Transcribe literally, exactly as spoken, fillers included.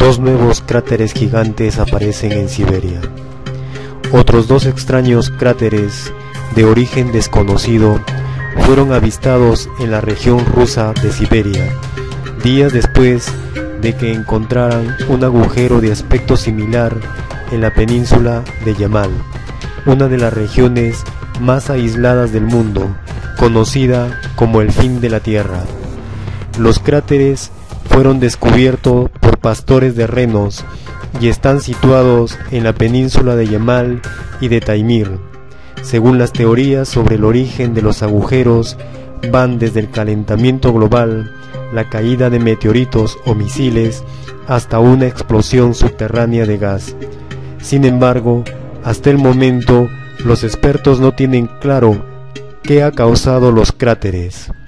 Dos nuevos cráteres gigantes aparecen en Siberia. Otros dos extraños cráteres de origen desconocido fueron avistados en la región rusa de Siberia, días después de que encontraran un agujero de aspecto similar en la península de Yamal, una de las regiones más aisladas del mundo, conocida como el fin de la Tierra. Los cráteres fueron descubiertos por pastores de renos y están situados en la península de Yamal y de Taimir. Según las teorías sobre el origen de los agujeros, van desde el calentamiento global, la caída de meteoritos o misiles, hasta una explosión subterránea de gas. Sin embargo, hasta el momento, los expertos no tienen claro qué ha causado los cráteres.